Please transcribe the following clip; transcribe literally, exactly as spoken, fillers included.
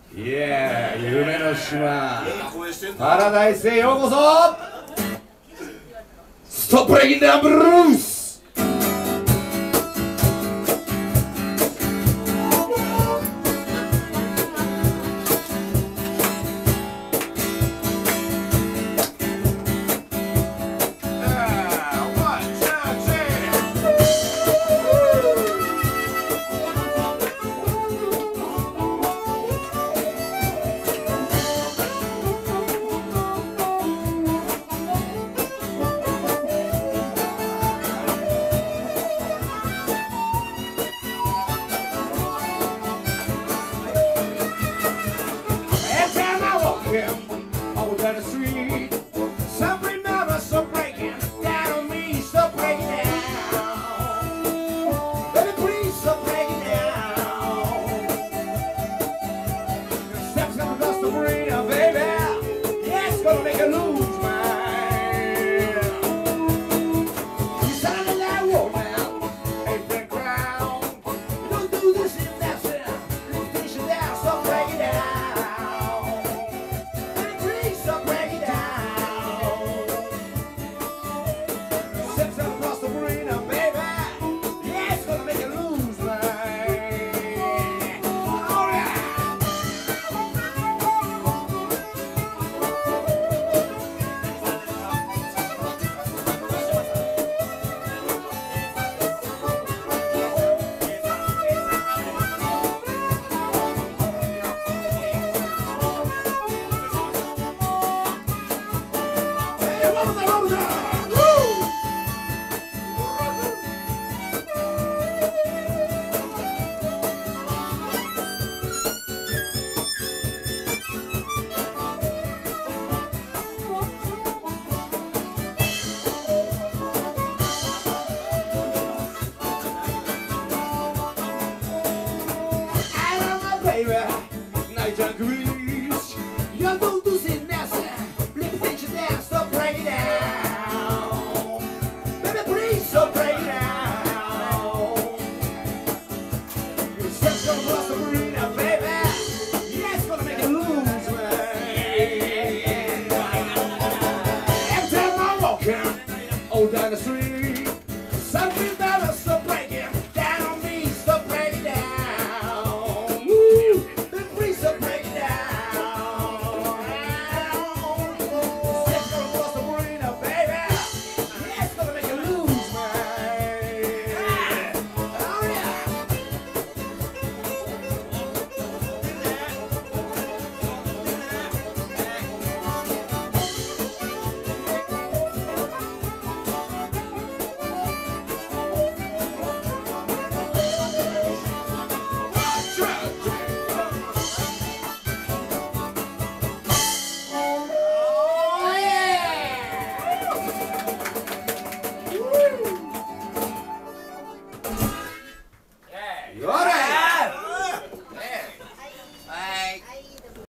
いや夢の島パラダイスへようこそ。ストップレギンダーブルース。Over the street, some remember some breaking down on me, stop breaking down. Baby, please stop breaking down. Steps gonna bust the brain, baby. Yeah, it's gonna make you lose mind. You sound like that wolf now, ain't been crown. You don't do this in that center. You finish it down, stop breaking down. Stop breaking down. Steps across the arena, baby. Yeah, it's gonna make you lose, man. All right. Baby, night and green.